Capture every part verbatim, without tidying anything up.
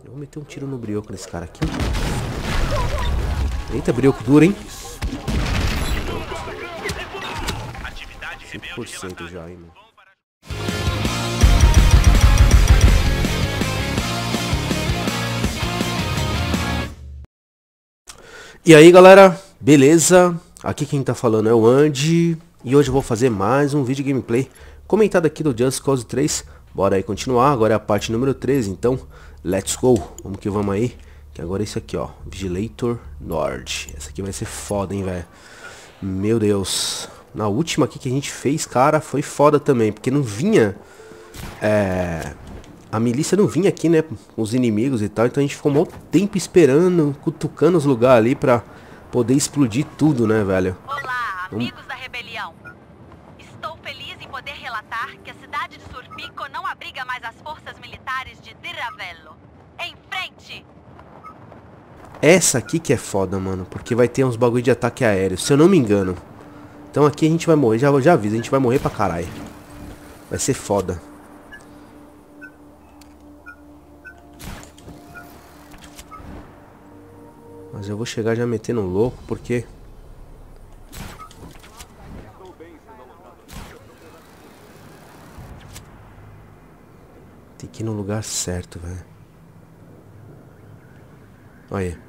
Eu vou meter um tiro no brioco nesse cara aqui. Eita, brioco duro, hein? cinco por cento já, hein, mano. E aí, galera, beleza? Aqui quem tá falando é o Andy. E hoje eu vou fazer mais um vídeo gameplay comentado aqui do Just Cause três. Bora aí continuar, agora é a parte número treze, então let's go. Vamos que vamos aí. Que agora é isso aqui, ó, Vigilator Nord. Essa aqui vai ser foda, hein, velho. Meu Deus. Na última aqui que a gente fez, cara, foi foda também. Porque não vinha... É... A milícia não vinha aqui, né, com os inimigos e tal. Então a gente ficou um bom tempo esperando, cutucando os lugares ali pra poder explodir tudo, né, velho. Olá, amigos da rebelião. Estou feliz em poder relatar que a cidade de Surpico não abriga mais as forças militares de Di Ravello. Em frente! Essa aqui que é foda, mano, porque vai ter uns bagulho de ataque aéreo, se eu não me engano. Então aqui a gente vai morrer, já, já aviso, a gente vai morrer pra caralho. Vai ser foda. Mas eu vou chegar já metendo louco, porque... Tem que ir no lugar certo, velho. Olha aí.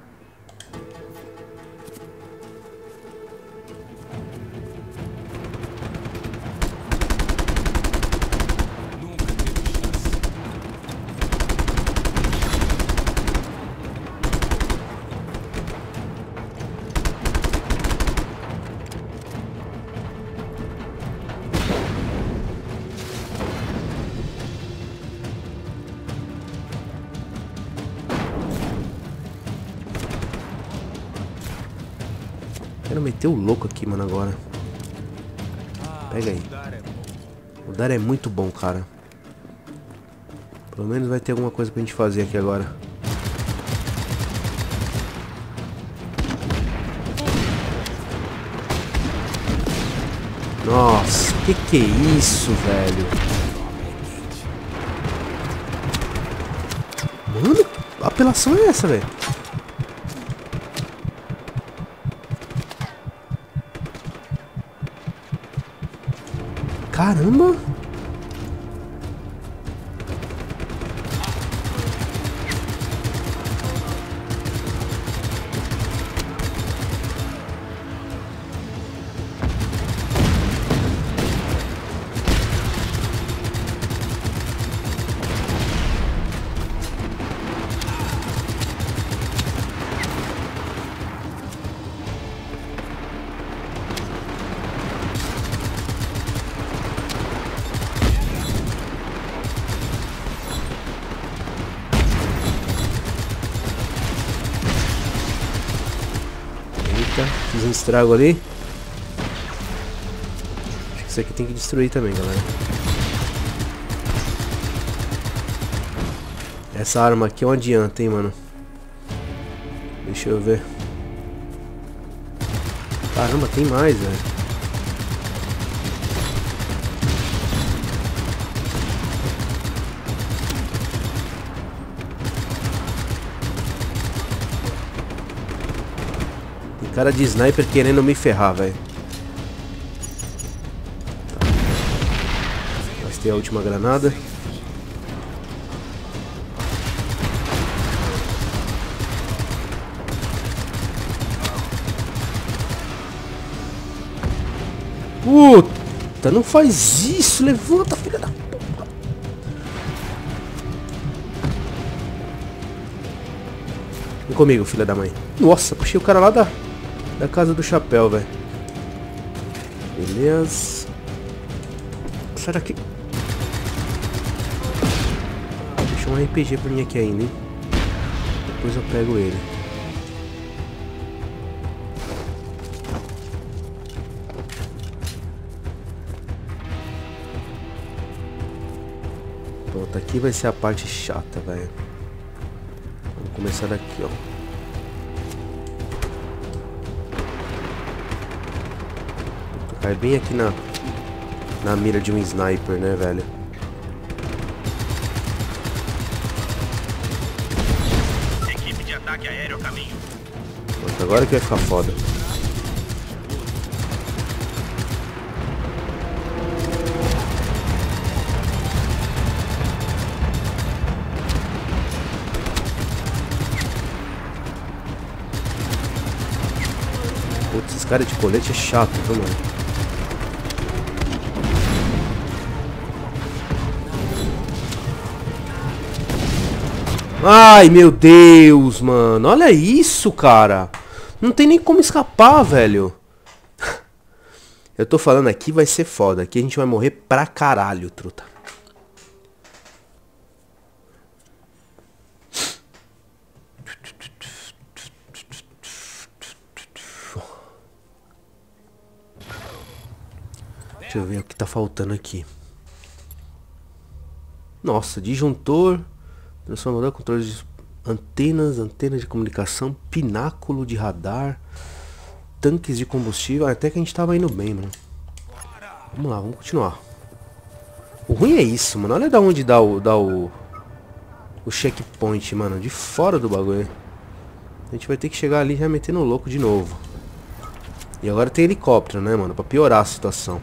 Quero meter o louco aqui, mano, agora. Pega aí. O Dar é muito bom, cara. Pelo menos vai ter alguma coisa pra gente fazer aqui agora. Nossa, que que é isso, velho? Mano, que apelação é essa, velho? Caramba! Fiz um estrago ali. Acho que isso aqui tem que destruir também, galera. Essa arma aqui não adianta, hein, mano. Deixa eu ver. Caramba, tem mais, velho. Cara de sniper querendo me ferrar, velho. Gastei a última granada. Puta, não faz isso. Levanta, filha da puta. Vem comigo, filha da mãe. Nossa, puxei o cara lá da... Da casa do chapéu, velho. Beleza. Sai daqui. Deixa um R P G pra mim aqui ainda, hein? Depois eu pego ele. Pronto, aqui vai ser a parte chata, velho. Vamos começar daqui, ó. Cai bem aqui na, na mira de um sniper, né, velho? Ataque aéreo a caminho. Pronto, agora que vai ficar foda. Putz, esse cara de colete é chato, viu, mano? Ai, meu Deus, mano. Olha isso, cara. Não tem nem como escapar, velho. Eu tô falando aqui, vai ser foda. Aqui a gente vai morrer pra caralho, truta. Deixa eu ver o que tá faltando aqui. Nossa, disjuntor, transformador, controle de antenas, antenas de comunicação, pináculo de radar, tanques de combustível. Até que a gente tava indo bem, mano. Vamos lá, vamos continuar. O ruim é isso, mano. Olha da onde dá o, dá o, o checkpoint, mano. De fora do bagulho. A gente vai ter que chegar ali já metendo louco de novo. E agora tem helicóptero, né, mano? Pra piorar a situação.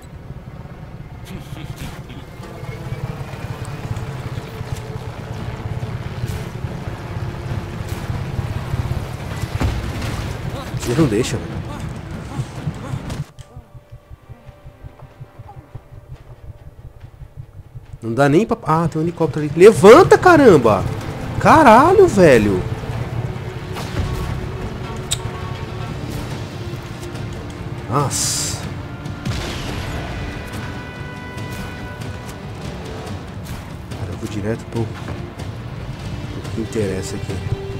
Ele não deixa, velho. Não dá nem pra... Ah, tem um helicóptero ali. Levanta, caramba! Caralho, velho! Nossa! Cara, eu vou direto pro... pro que interessa aqui.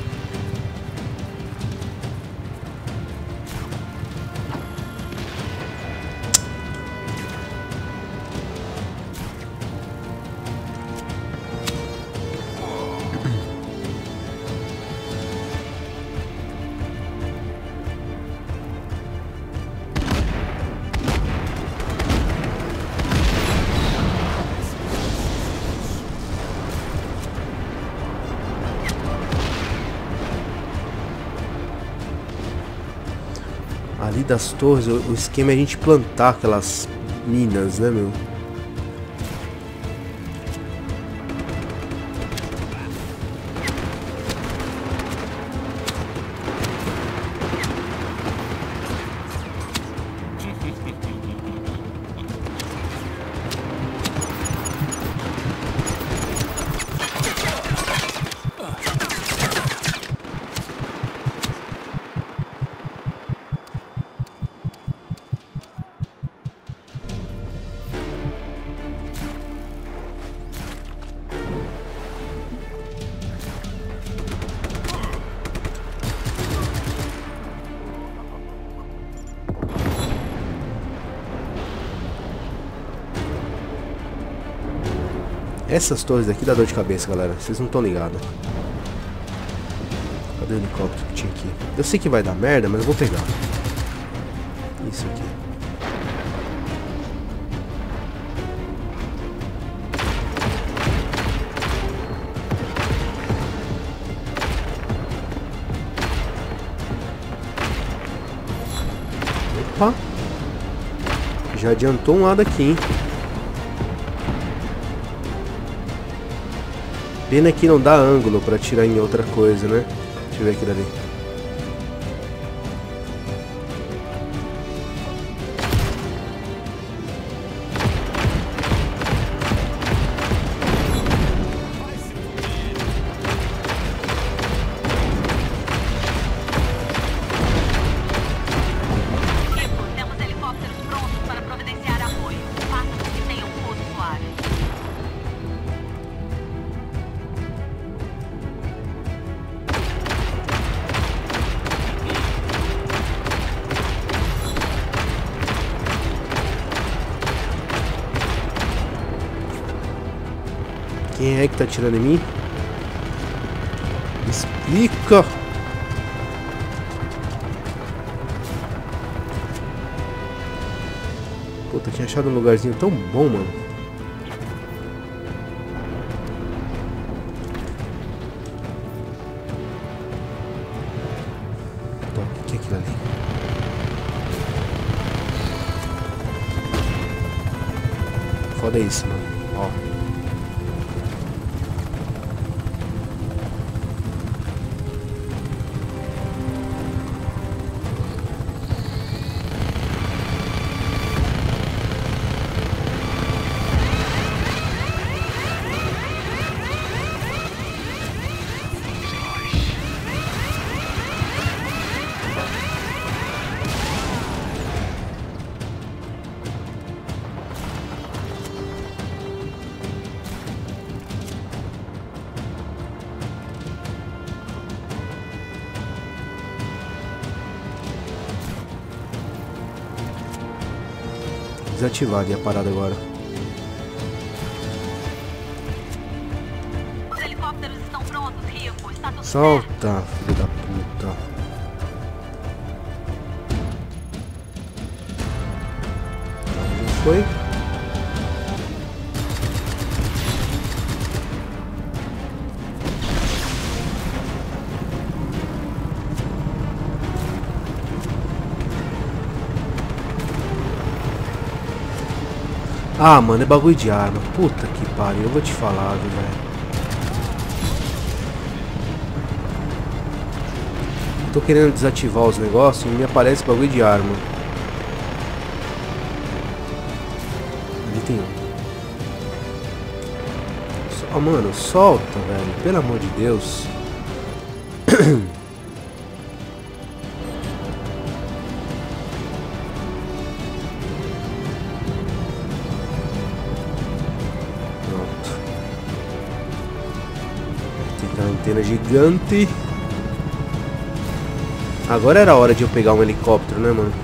Ali das torres, o, o esquema é a gente plantar aquelas minas, né, meu? Essas torres aqui dá dor de cabeça, galera. Vocês não estão ligados. Cadê o helicóptero que tinha aqui? Eu sei que vai dar merda, mas eu vou pegar. Isso aqui. Opa! Já adiantou um lado aqui, hein? Pena que não dá ângulo pra atirar em outra coisa, né? Deixa eu ver aquilo ali. Temos helicópteros prontos para providenciar apoio. Faça com que tenham pouso suave. Quem é que tá atirando em mim? Explica! Puta, tinha achado um lugarzinho tão bom, mano. Ó, o que é aquilo ali? Foda isso, mano. Ó. Desativar ali a parada agora. Os helicópteros estão prontos, Rico. Está tudo certo. Solta, filho da puta. Não foi? Ah, mano, é bagulho de arma. Puta que pariu, eu vou te falar, viu, velho. Tô querendo desativar os negócios e me aparece bagulho de arma. Ali tem um. Oh, mano, solta, velho. Pelo amor de Deus. Antena gigante. Agora era a hora de eu pegar um helicóptero, né, mano?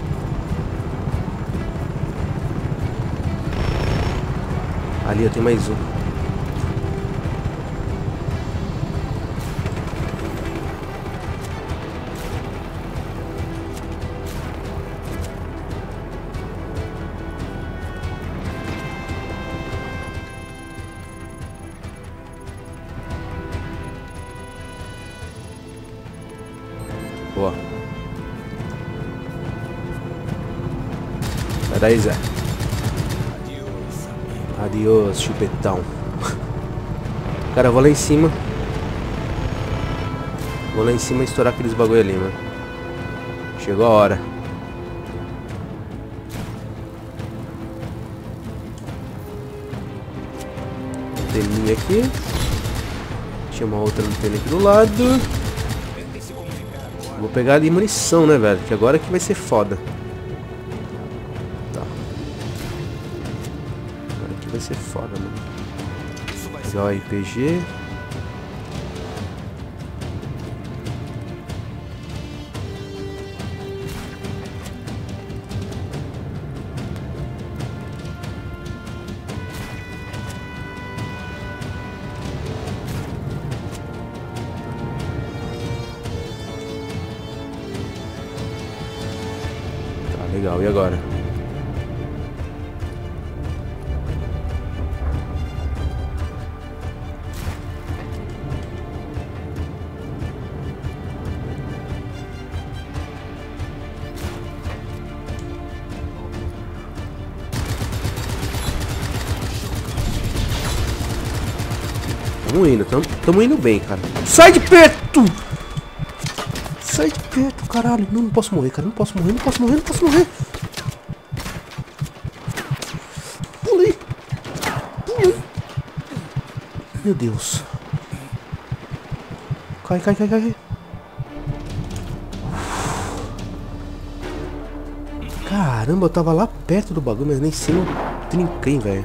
Ali eu tenho mais um. Boa. Sai daí, Zé. Adiós, chupetão. Cara, eu vou lá em cima. Vou lá em cima e estourar aqueles bagulho ali, mano. Chegou a hora. Anteninha aqui. Tinha uma outra antena aqui do lado. Vou pegar ali munição, né, velho? Que agora que vai ser foda. Tá. Agora que vai ser foda, mano. Pegar o R P G. Legal, e agora? Tamo indo, tamo, tamo indo bem, cara. Sai de perto! Sai de perto, caralho. Não, não posso morrer, cara. Não posso morrer, não posso morrer, não posso morrer. Pulei. Pulei. Meu Deus. Cai, cai, cai, cai. Caramba, eu tava lá perto do bagulho, mas nem em cima eu trinquei, velho.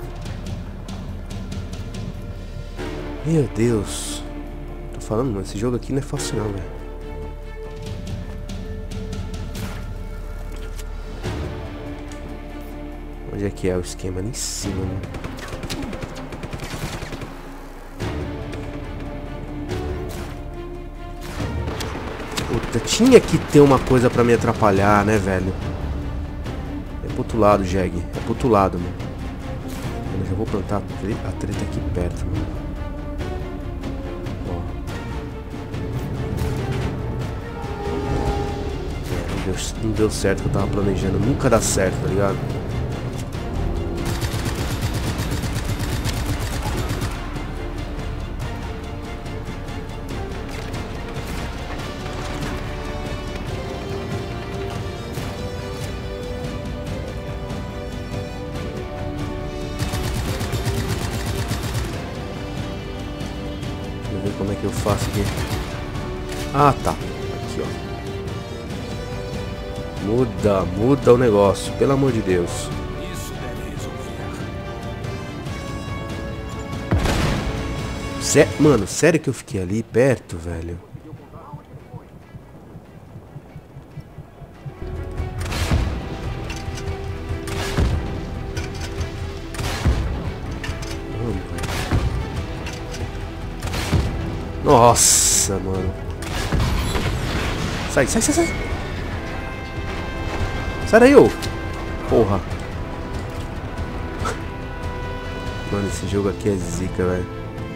Meu Deus. Tô falando, mano, esse jogo aqui não é fácil não, velho. Onde é que é o esquema? Ali em cima, né? Puta, tinha que ter uma coisa pra me atrapalhar, né, velho? É pro outro lado, Jeg. É pro outro lado, mano. Eu já vou plantar a treta aqui perto, mano. Ó. deu, não deu certo o que eu tava planejando. Nunca dá certo, tá ligado? Deixa eu ver como é que eu faço aqui. Ah, tá. Aqui, ó. Muda, muda o negócio, pelo amor de Deus. Isso deve resolver. Sé Mano, sério que eu fiquei ali perto, velho? Nossa, mano. Sai, sai, sai, sai. Sai daí, ô. Porra. Mano, esse jogo aqui é zica, velho.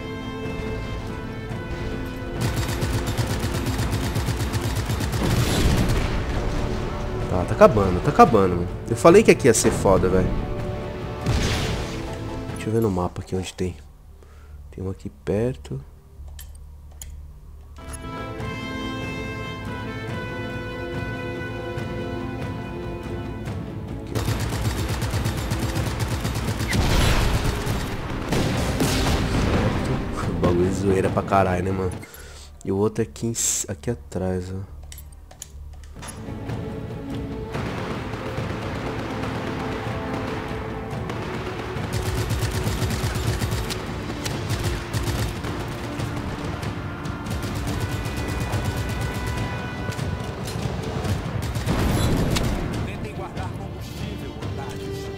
Tá, tá acabando, tá acabando, mano. Eu falei que aqui ia ser foda, velho. Deixa eu ver no mapa aqui onde tem. Tem um aqui perto. Bagulho zoeira pra caralho, né, mano? E o outro aqui, em, aqui atrás, ó. Tentem guardar combustível, otários.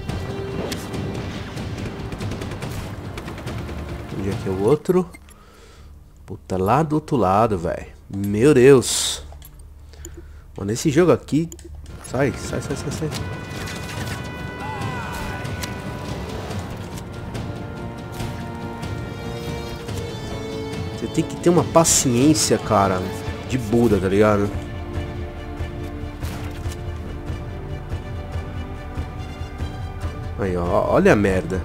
Onde é que é o outro? Puta, lá do outro lado, velho. Meu Deus. Mano, esse jogo aqui... Sai, sai, sai, sai, sai. Você tem que ter uma paciência, cara, de Buda, tá ligado? Aí, ó, olha a merda.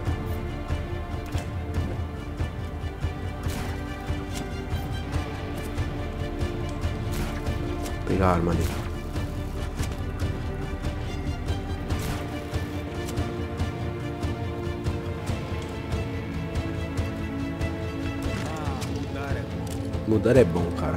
Vou pegar a arma ali. Mudar é bom, cara.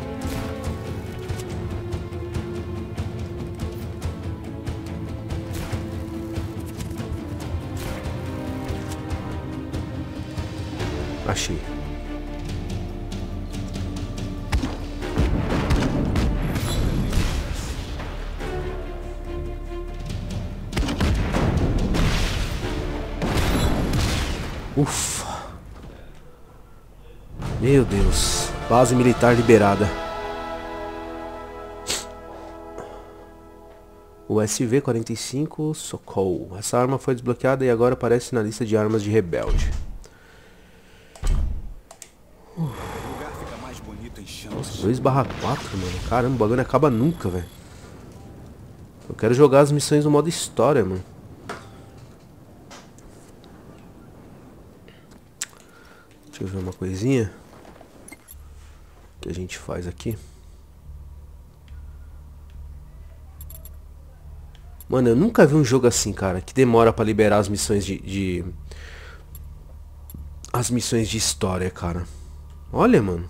Achei. Ufa. Meu Deus. Base militar liberada. O S V quarenta e cinco Sokol. Essa arma foi desbloqueada e agora aparece na lista de armas de rebelde. O lugar fica mais bonito em chamas. dois barra quatro, mano. Caramba, o bagulho não acaba nunca, velho. Eu quero jogar as missões no modo história, mano. Deixa eu ver uma coisinha que a gente faz aqui. Mano, eu nunca vi um jogo assim, cara, que demora pra liberar as missões de, de... As missões de história, cara. Olha, mano.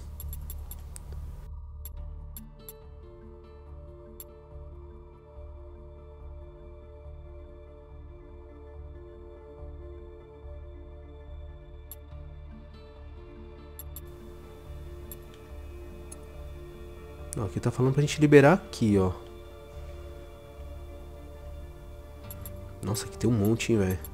Não, aqui tá falando pra gente liberar aqui, ó. Nossa, aqui tem um monte, hein, velho.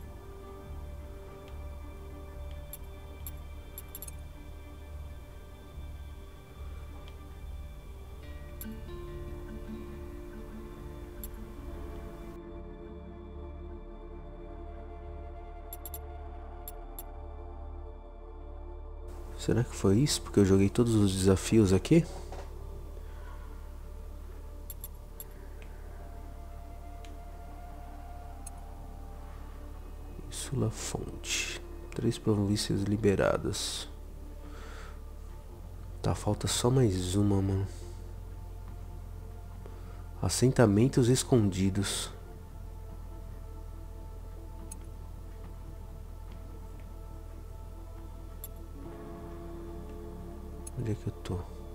Será que foi isso? Porque eu joguei todos os desafios aqui? Cápsula fonte. Três províncias liberadas. Tá, falta só mais uma, mano. Assentamentos escondidos. Onde é que eu tô?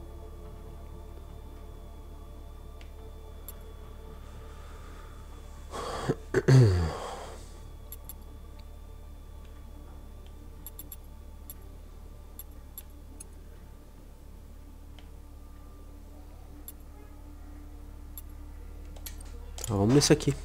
Ah, vamos nesse aqui.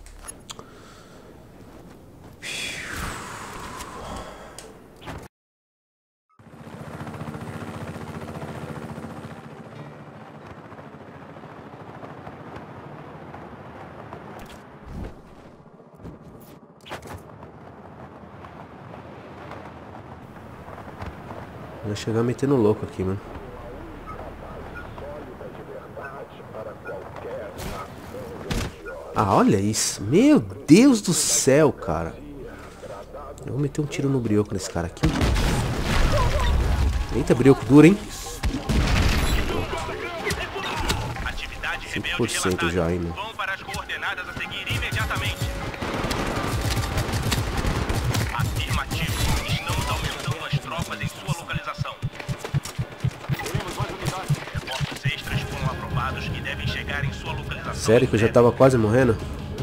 Vai chegar metendo louco aqui, mano. Ah, olha isso. Meu Deus do céu, cara. Eu vou meter um tiro no brioco nesse cara aqui. Eita, brioco duro, hein? cinco por cento já ainda. Vão para as coordenadas a seguir imediatamente. Afirmativo. Estamos aumentando as tropas em sua localização. Reportes extras foram aprovados e devem chegar em sua localização. Sério que eu já tava quase morrendo?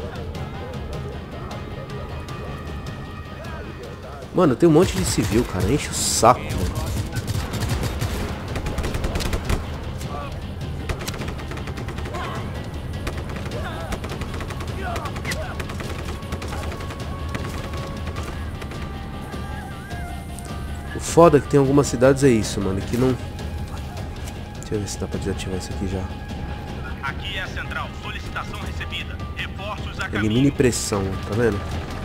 Mano, tem um monte de civil, cara. Enche o saco, mano. O foda é que tem algumas cidades é isso, mano, que não... Deixa eu ver se dá pra desativar isso aqui já. Aqui é a central. Solicitação recebida. Reforços a caminho. Elimine pressão, tá vendo?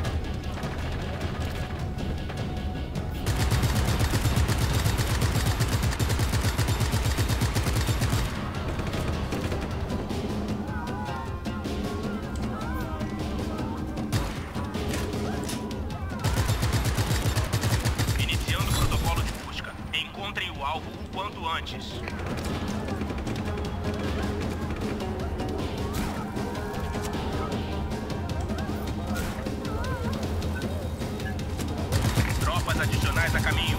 Iniciando o protocolo de busca. Encontrem o alvo o quanto antes. Tropas adicionais a caminho.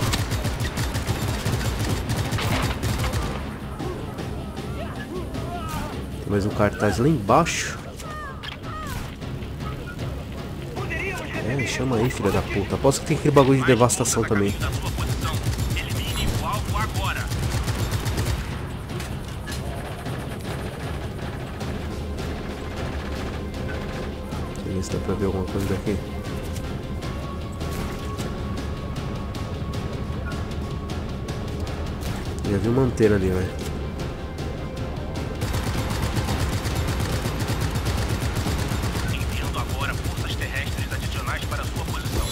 Tem mais um cartaz lá embaixo. É, chama aí, filha da puta. Aposto que tem aquele bagulho de devastação também. Da sua posição. Elimine o alvo agora. Deixa eu ver se dá pra ver alguma coisa daqui. Já vi uma antena ali, velho. Enviando agora forças terrestres adicionais para sua posição.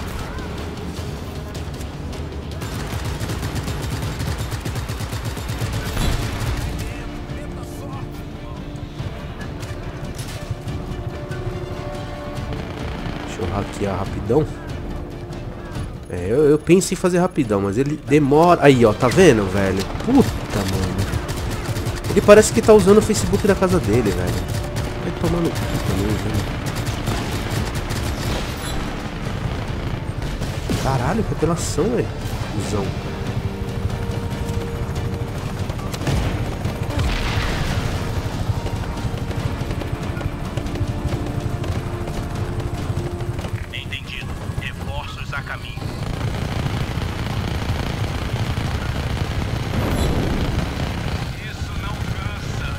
Deixa eu hackear rapidão. É, eu, eu penso em fazer rapidão, mas ele demora. Aí, ó, tá vendo, velho? Puta, mano. Ele parece que tá usando o Facebook da casa dele, velho. Vai tomar no cu também, velho. Caralho, que apelação, velho. Cusão. Entendido. Reforços a caminho. Isso não cansa.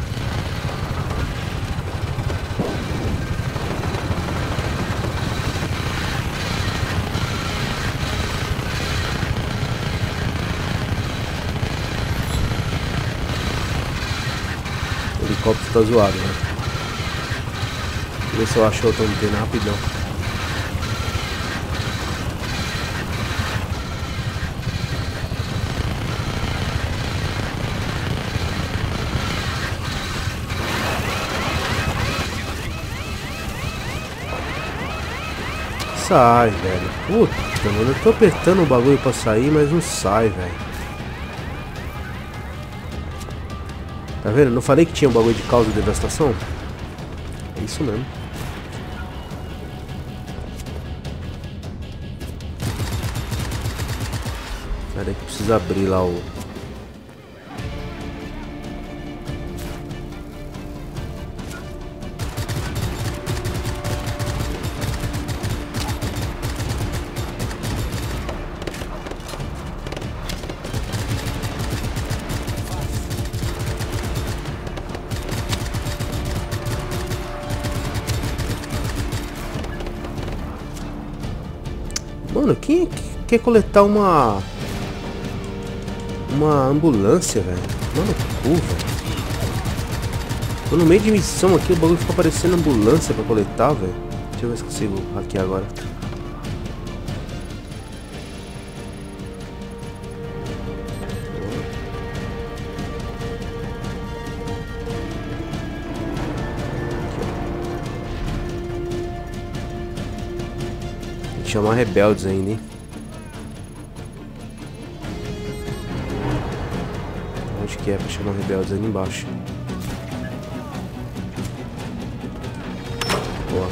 O helicóptero tá zoado, né? Deixa eu ver se eu acho outra antena rapidão. sai, velho. Puta, mano, eu tô apertando o bagulho pra sair, mas não sai, velho. Tá vendo? Não falei que tinha um bagulho de causa de devastação? É isso mesmo. Pera aí que precisa abrir lá o... Mano, quem é que quer coletar uma... Uma ambulância, velho? Mano, cu, velho. Tô no meio de missão aqui, o bagulho fica parecendo ambulância pra coletar, velho. Deixa eu ver se consigo hackear agora. Tem que chamar rebeldes ainda, hein? Onde que é pra chamar rebeldes? Ali embaixo. Boa.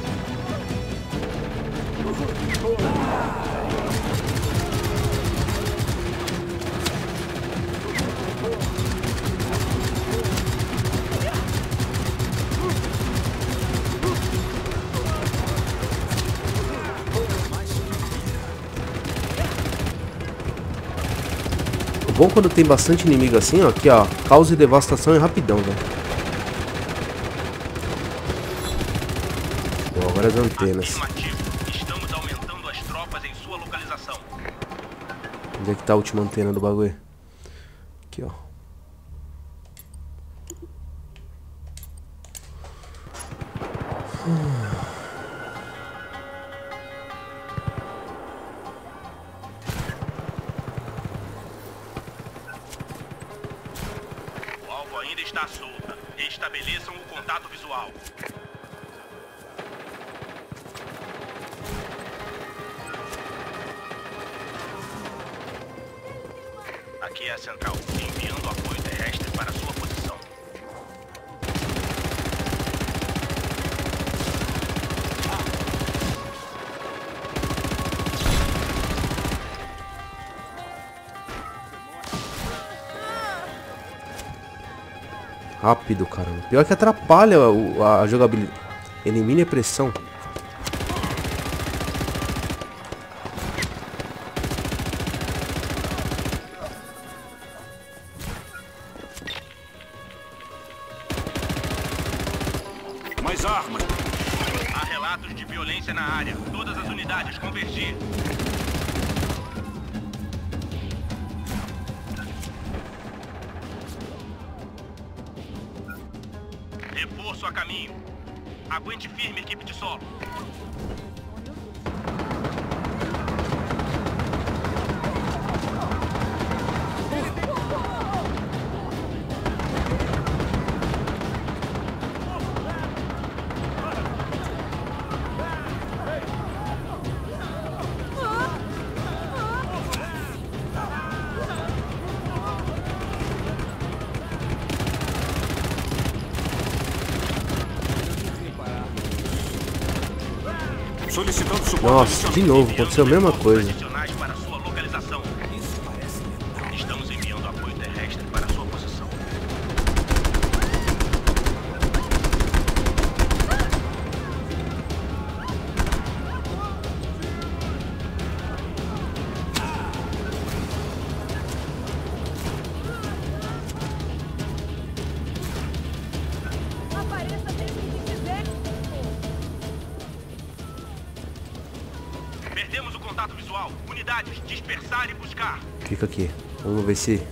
O bom quando tem bastante inimigo assim, ó, aqui ó, causa e devastação é rapidão, velho. Bom, agora as antenas. Estamos aumentando as tropas em sua localização. Onde é que tá a última antena do bagulho? Aqui, ó. O alvo ainda está solta. Estabeleçam o contato visual. Aqui é a central, enviando apoio terrestre para sua posição. Rápido, caramba. Pior que atrapalha o- a jogabilidade. Elimine a pressão. Mais armas. Há relatos de violência na área. Todas as unidades convergir. Reforço a caminho. Aguente firme, equipe de solo. Solicitando suporte. Nossa, de novo, aconteceu a mesma coisa. Adicionais para sua localização. Estamos enviando apoio terrestre para sua posição. Perdemos o contato visual. Unidades, dispersar e buscar. Fica aqui. Vamos ver se...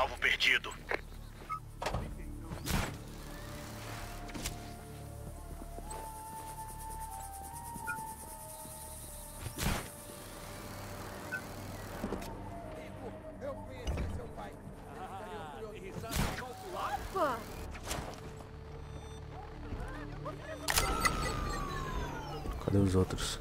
Alvo perdido. Cadê os outros?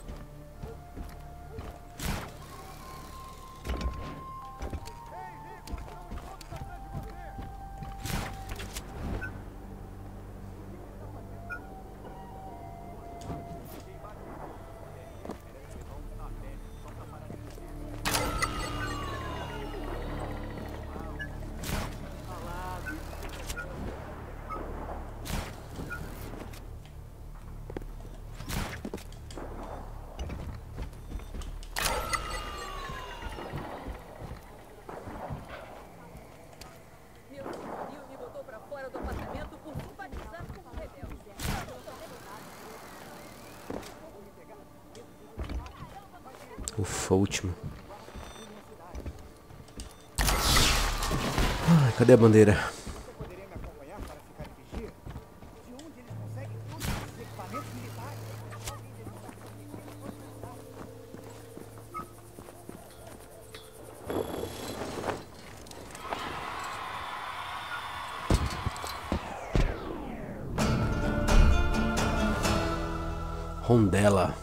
Ufa, último. Ai, cadê a bandeira? Rondela.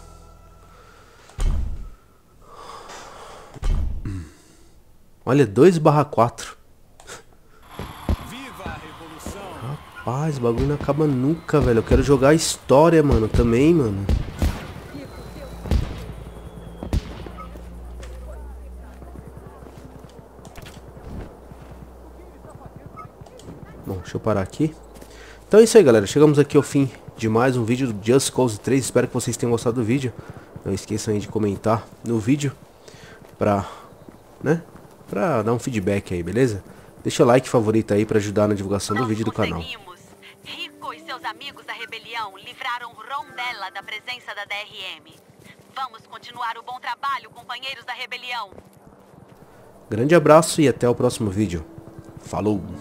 Olha, dois barra quatro. Viva a revolução! Rapaz, o bagulho não acaba nunca, velho. Eu quero jogar a história, mano, também, mano. Bom, deixa eu parar aqui. Então é isso aí, galera. Chegamos aqui ao fim de mais um vídeo do Just Cause três. Espero que vocês tenham gostado do vídeo. Não esqueçam aí de comentar no vídeo pra, né, pra dar um feedback aí, beleza? Deixa o like favorito aí pra ajudar na divulgação do vídeo do canal. Rico e seus amigos da rebelião livraram Rondela da presença da D R M. Vamos continuar o bom trabalho, companheiros da rebelião. Grande abraço e até o próximo vídeo. Falou!